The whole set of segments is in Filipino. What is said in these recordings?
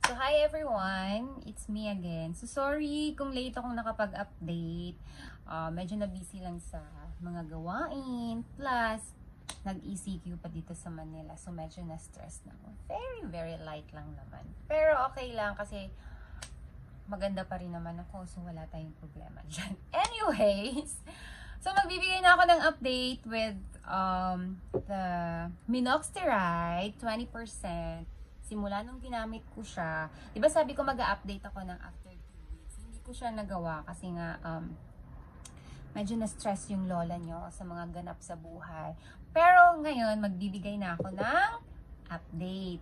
So, hi everyone! It's me again. So, sorry kung late akong nakapag-update. Medyo na-busy lang sa mga gawain. Plus, nag-ECQ pa dito sa Manila. So, medyo na-stress na ako. Very, very light lang naman. Pero okay lang kasi maganda pa rin naman ako. So, wala tayong problema dyan. Anyways, so magbibigay na ako ng update with the Minoxidil 20%. Simula nung ginamit ko siya, di ba sabi ko mag-update ako ng after 2 weeks. Hindi ko siya nagawa kasi nga medyo na-stress yung lola nyo sa mga ganap sa buhay. Pero ngayon, magbibigay na ako ng update.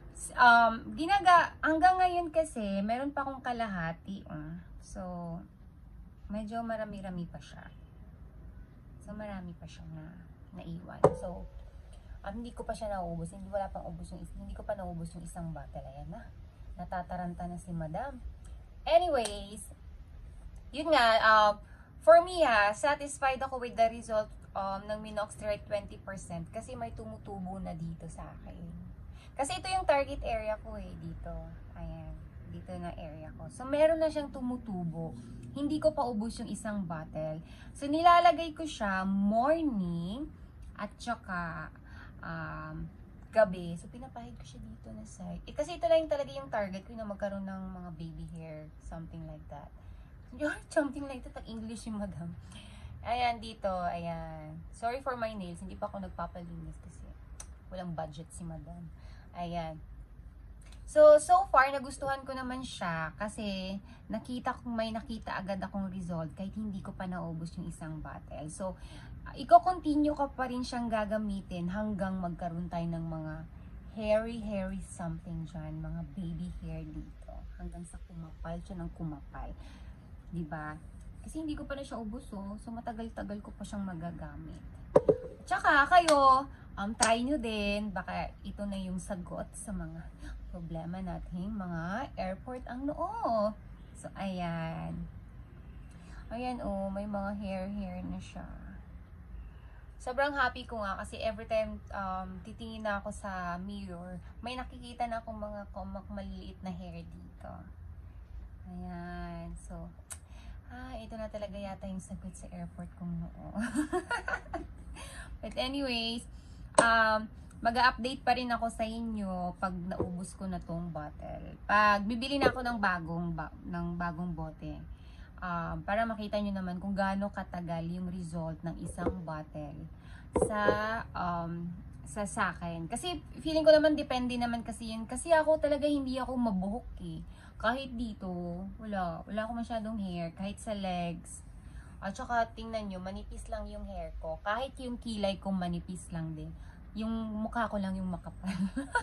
Hanggang ngayon kasi, meron pa akong kalahati. So, medyo marami-rami pa siya. So, marami pa siyang naiwan. So, hindi ko pa siya naubos. Hindi ko pa naubos yung isang bottle. Ayan na. Natataranta na si madam. Anyways, yun nga, for me satisfied ako with the result ng Minoxidil 20% kasi may tumutubo na dito sa akin. Kasi ito yung target area ko dito. Ayan. Dito na area ko. So, meron na siyang tumutubo. Hindi ko pa ubos yung isang bottle. So, nilalagay ko siya morning at saka gabi. So, pinapahid ko siya dito na side. Kasi ito lang talaga yung target ko na magkaroon ng mga baby hair. Something like that. Something like that. Ang English yung madam. Ayan, dito. Ayan. Sorry for my nails. Hindi pa ako nagpapalinis kasi walang budget si madam. Ayan. So far, nagustuhan ko naman siya kasi may nakita agad akong result kahit hindi ko pa naubos yung isang bottle. So, i-continue ko pa rin siyang gagamitin hanggang magkaroon tayo ng mga hairy something dyan, mga baby hair dito. Hanggang sa kumapal siya ng kumapal. Diba? Kasi hindi ko pa na siya ubos, so matagal-tagal ko pa siyang magagamit. Tsaka kayo, try nyo din, baka ito na yung sagot sa mga problema nating mga airport ang noo. So, ayan. Ayan, may mga hair na siya. Sobrang happy ko nga kasi every time titingin na ako sa mirror, may nakikita na akong mga maliliit na hair dito. Ayan. So, ito na talaga yata yung sagot sa airport kong noo. But anyways, mag-update pa rin ako sa inyo pag naubos ko na tong bottle. Pag bibili na ako ng bagong bote. Para makita nyo naman kung gaano katagal yung result ng isang bottle sa akin. Kasi feeling ko naman depende naman kasi yun. Kasi ako talaga hindi ako mabuhok Kahit dito, wala ako masyadong hair. Kahit sa legs. At saka tingnan nyo, manipis lang yung hair ko. Kahit yung kilay ko manipis lang din. Yung mukha ko lang yung makapal.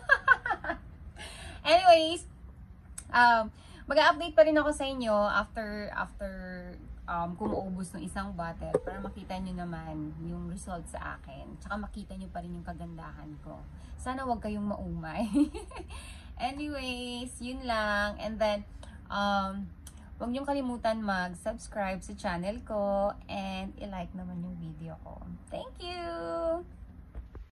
Anyways, mag-update pa rin ako sa inyo after kung maubos ng isang bottle para makita nyo naman yung result sa akin. Tsaka makita nyo pa rin yung kagandahan ko. Sana wag kayong maumay. Anyways, yun lang. And then, huwag niyong kalimutan mag-subscribe sa channel ko and i-like naman yung video ko. Thank you!